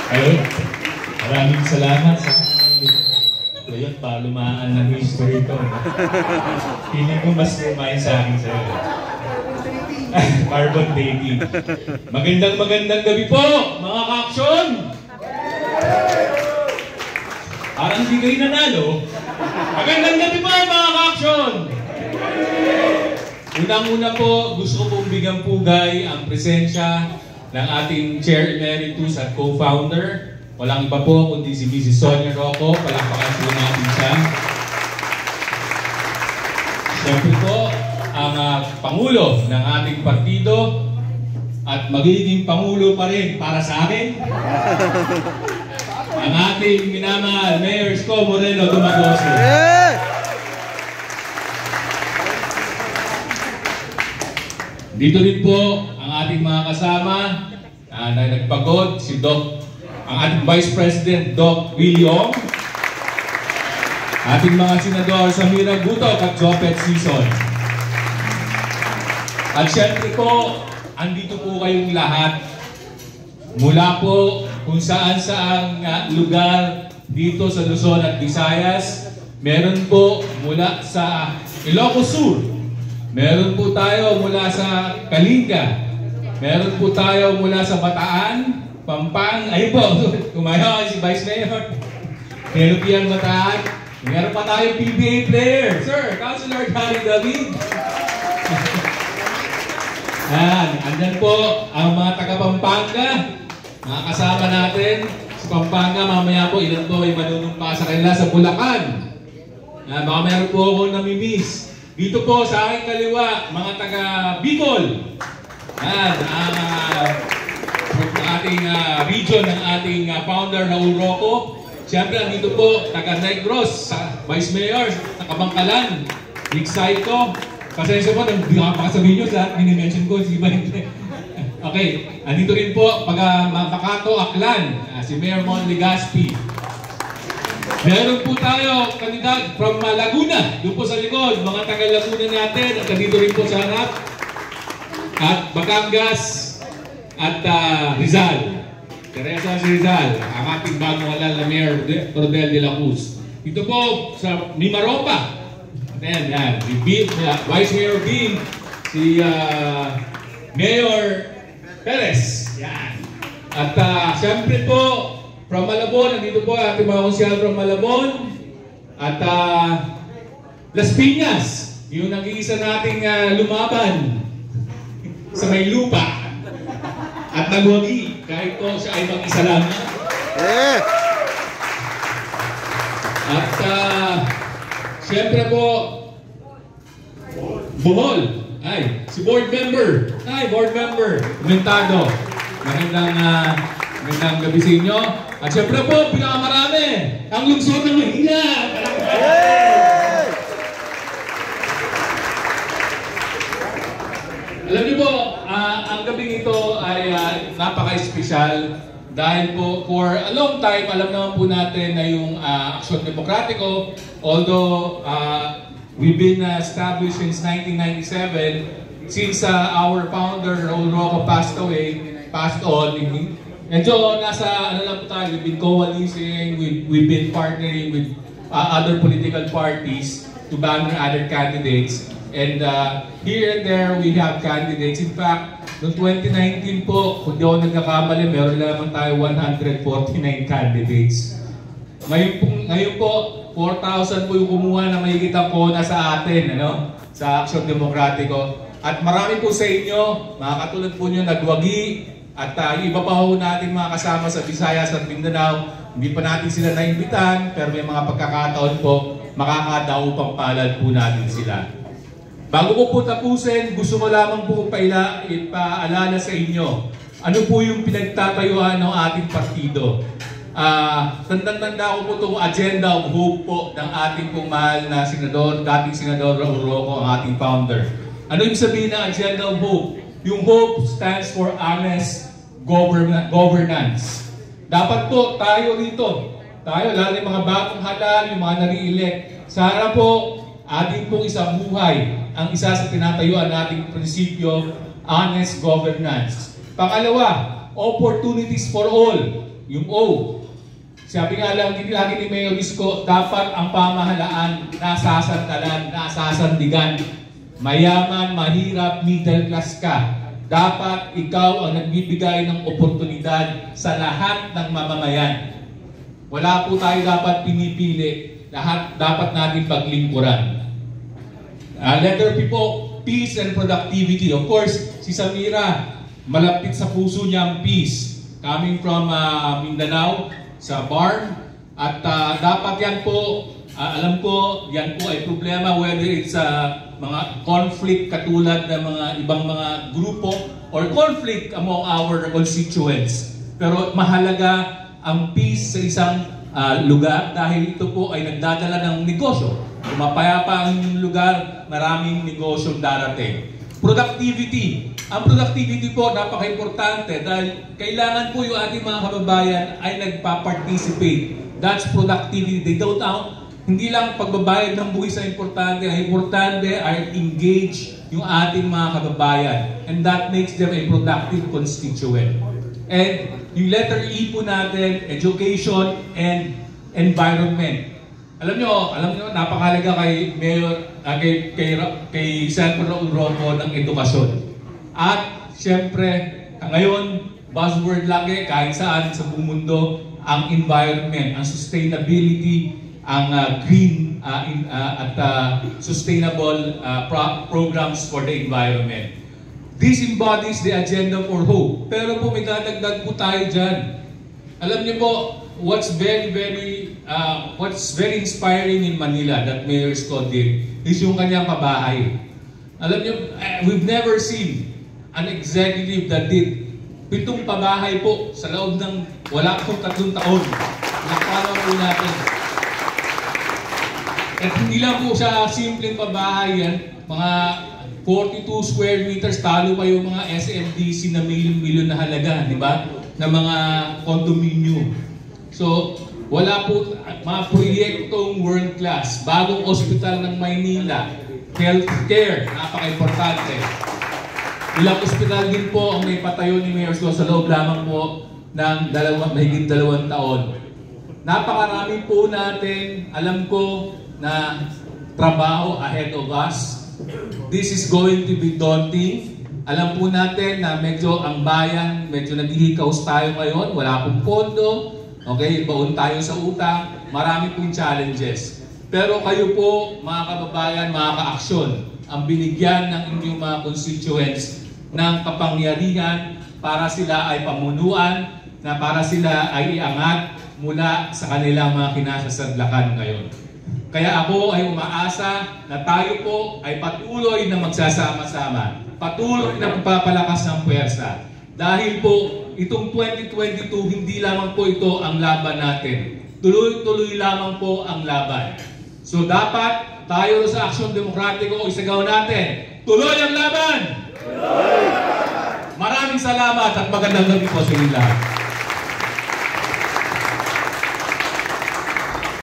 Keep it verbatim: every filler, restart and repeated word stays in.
Ayun, maraming salamat sa ngayon pa lumaan ng history ko. Feeling ko mas lumayan sa akin sa'yo. Carbon dating. Magandang magandang gabi po, mga ka-aksyon! Parang hindi kayo nanalo. Magandang gabi po, mga ka-aksyon! Unang-una po, gusto ko pong bigang pugay ang presensya ng ating Chair Emeritus at Co-Founder. Walang iba po kundi si Missus Sonia Rocco. Palakpakan po natin siya. Siyempre po, ang uh, Pangulo ng ating partido at magiging Pangulo pa rin para sa akin. Ang ating minamahal Mayor Isko Moreno Dumagoso. Dito din po ang ating mga kasama uh, na nagpagod, si Doc, ang ating Vice President, Doc William, ating mga Senador Samira Gutok at Jopet Sison. At syempre po, andito po kayong lahat mula po kung saan saang uh, lugar dito sa Luzon at Visayas. Meron po mula sa Ilocos Sur, meron po tayo mula sa Kalinga, meron po tayo mula sa Bataan, Pampang, ayun po, kumayo si Vice Mayor, Perupian Bataan, meron pa tayo P B A player, Sir, Councilor Harry David. Yan, andyan po ang mga taga-Pampanga, mga kasama natin sa Pampanga. Mamaya po, ilan po ay manunumpa sa kanila sa Bulacan. Yan, baka meron po ako namimiss. Dito po sa aking kaliwa, mga taga-Bicol. Yan, ang uh, ating uh, region ng ating uh, founder na Rocco. Siyempre, dito po, taga-Negros, sa Vice Mayor, sa Kabangkalan, Nick Saito. Pasensya po, hindi ka makasabihin nyo sa mini-mention ko, si Iba. Okay, andito rin po, pag Makato, Aklan, uh, si Mayor Mon Legaspi. Meron po tayo, kandidat from uh, Laguna, doon po sa likod, mga taga-Laguna natin, at andito rin po sa harap. At Batangas, at uh, Rizal. Teresa si Rizal, ang ating bagong halal na Mayor Rodel de la Cruz. Dito po sa Mimaropa. Ayan, yan. Si Beam, uh, Vice Mayor Beam, si uh, Mayor Perez. Yan. At uh, siyempre po, from Malabon, nandito po ating mga konsyal from Malabon. At uh, Las Piñas, yung nag-iisa nating uh, lumaban sa may lupa. At nagwagi, kahit po siya ay mag-isa lang. Eh. At uh, siyempre po, Bohol. Ay, si board member. Ay, board member. Komentado. Magandang, uh, magandang gabi sa inyo. At siyempre po, pinakamarami, ang lungsod ng Mahina. Hey! Alam niyo po, uh, ang gabing ito ay uh, napaka-espesyal. Dahil po, for a long time, alam naman po natin na yung uh, Aksyon Demokratiko, although uh, we've been uh, established since nineteen ninety-seven, since uh, our founder, Raul Rocco, passed away, passed on, medyo nasa, ano lang po tayo, we've been coalescing, we've, we've been partnering with uh, other political parties to banner other candidates. And uh, here and there, we have candidates. In fact, noong twenty nineteen po, kung di ako nagkakamali, meron lamang tayo one hundred forty-nine candidates. Ngayon po, ngayon po four thousand po yung kumuha na mahigit ang kona sa atin, ano? Sa Aksyon Demokratiko. At marami po sa inyo, mga katulad po nyo, nagwagi. At uh, iba pa po natin mga kasama sa Visayas at Mindanao. Hindi pa natin sila naimbitan, pero may mga pagkakataon po, makakadaupang palad po natin sila. Bago ko po tapusin, gusto ko lamang po paila, ipaalala sa inyo ano po yung pinagtatayuan ng ating partido. Uh, Tandang-tanda ko po itong agenda of hope po ng ating pong mahal na senador, dating senador Raul Rocco, ang ating founder. Ano yung sabihin ng agenda of hope? Yung hope stands for honest governance. Dapat po tayo rito, tayo lalo yung mga bagong halal, yung mga nare-elect, sana po ating pong isang buhay ang isa sa tinatayuan nating prinsipyo, honest governance. Pangalawa, opportunities for all. yung O. Sabi nga lang, hindi lagi ni Mayor Isko, dapat ang pamahalaan nasasandalan, nasasandigan. Mayaman, mahirap, middle class ka. Dapat ikaw ang nagbibigay ng oportunidad sa lahat ng mamamayan. Wala po tayo dapat pinipili. Lahat dapat natin paglingkuran. Uh, letter P po, peace and productivity. Of course, si Samira, malapit sa puso niya ang peace. Coming from uh, Mindanao, sa barn, at uh, dapat yan po, uh, alam ko, yan po ay problema whether it's uh, mga conflict katulad ng mga ibang mga grupo or conflict among our constituents. Pero mahalaga ang peace sa isang uh, lugar dahil ito po ay nagdadala ng negosyo. Kung mapayapa ang lugar, maraming negosyong darating. Productivity. Ang productivity po, napaka-importante dahil kailangan po yung ating mga kababayan ay nagpa-participate. That's productivity. They don't out. Hindi lang pagbabayad ng buwis ang importante. Ang importante ay engage yung ating mga kababayan. And that makes them a productive constituent. And yung letter E po natin, education and environment. Alam nyo, alam nyo, napakalaga kay Mayor, uh, kay, kay, kay Senator Raul Roco ng edukasyon. At siyempre, ngayon, buzzword lagi kahit saan sa buong mundo, ang environment, ang sustainability, ang uh, green uh, in, uh, at uh, sustainable uh, pro programs for the environment. This embodies the agenda for hope. Pero po may dadagdag po tayo dyan. Alam niyo po, what's very, very, uh, what's very inspiring in Manila that Mayor Scott did is yung kanyang pabahay. Alam niyo, uh, we've never seen an executive that did pitong pabahay po sa loob ng wala pong tatlong taon. Nakalaw po natin. At hindi lang po siya simpleng pabahay yan, mga forty-two square meters, talo pa yung mga S M D C na milyon-milyon na halaga, di ba? Na mga condominium. So, wala po mga proyektong world class. Bagong ospital ng Maynila, healthcare, napaka-importante. Ilang ospital din po ang may patayo ni Mayor Scott sa loob lamang po ng dalawang, mahigit dalawang taon. Napakarami po natin, alam ko, na trabaho ahead of us. This is going to be daunting. Alam po natin na medyo ang bayan, medyo naghihikaos tayo ngayon, wala pong pondo, okay, baon tayo sa utang, marami pong challenges. Pero kayo po, mga kababayan, mga ka-aksyon, ang binigyan ng inyong mga constituents ng kapangyarihan para sila ay pamunuan, na para sila ay iangat mula sa kanilang mga kinasasadlakan ngayon. Kaya ako ay umaasa na tayo po ay patuloy na magsasama-sama, patuloy na magpapalakas ng puwersa. Dahil po itong twenty twenty-two, hindi lamang po ito ang laban natin. Tuloy-tuloy lamang po ang laban. So dapat tayo sa Aksyon Demokratiko isagaw natin. Tuloy ang laban! Tuloy! Maraming salamat at magandang gabi po sa inyo lahat.